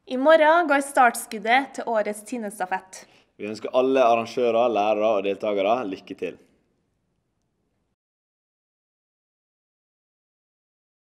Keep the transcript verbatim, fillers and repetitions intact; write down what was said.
I morgen går startskuddet til årets Tinestafett. Vi ønsker alle arrangører, lærere og deltakere lykke til.